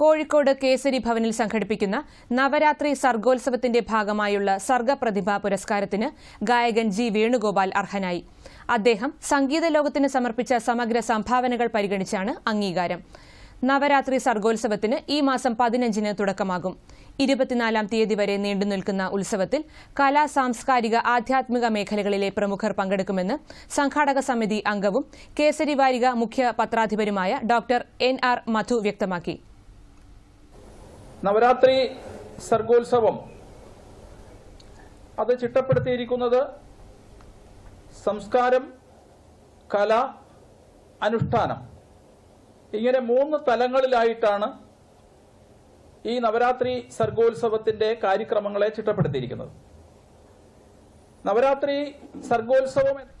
കോഴിക്കോട് കേസരി ഭവനിൽ സംഘടിപ്പിക്കുന്ന നവരാത്രി സർഗോത്സവത്തിന്റെ ഭാഗമായുള്ള സർഗപ്രതിഭാ പുരസ്കാരത്തിന് ഗായകൻ ജി വേണുഗോപാൽ അർഹനായി. അദ്ദേഹം സംഗീത ലോകത്തിന് സമർപ്പിച്ച സമഗ്ര സംഭാവനകൾ പരിഗണിച്ചാണ് അംഗീകാരം. നവരാത്രി സർഗോത്സവത്തിന് ഈ മാസം 15-ന് തുടക്കമാകും. 24-ാം തീയതി വരെ നീണ്ടുനിൽക്കുന്ന ഉത്സവത്തിൽ കലാ, സാംസ്കാരിക, ആധ്യാത്മിക മേഖലകളിലെ പ്രമുഖർ പങ്കെടുക്കുമെന്ന് സംഘാടക സമിതി അംഗവും കേസരി വാരിക മുഖ്യ പത്രാധിപരുമായ ഡോക്ടർ NR മധു വ്യക്തമാക്കി. നവരാത്രി സർഗോത്സവം അത് ചിട്ടപ്പെടുത്തിയിരിക്കുന്നത് സംസ്കാരം, കല, അനുഷ്ഠാനം ഇങ്ങനെ 3 തലങ്ങളിലായിട്ടാണ് ഈ നവരാത്രി സർഗോത്സവത്തിന്റെ കാര്യക്രമങ്ങളെ ചിട്ടപ്പെടുത്തിയിരിക്കുന്നത്. നവരാത്രി സർഗോത്സവം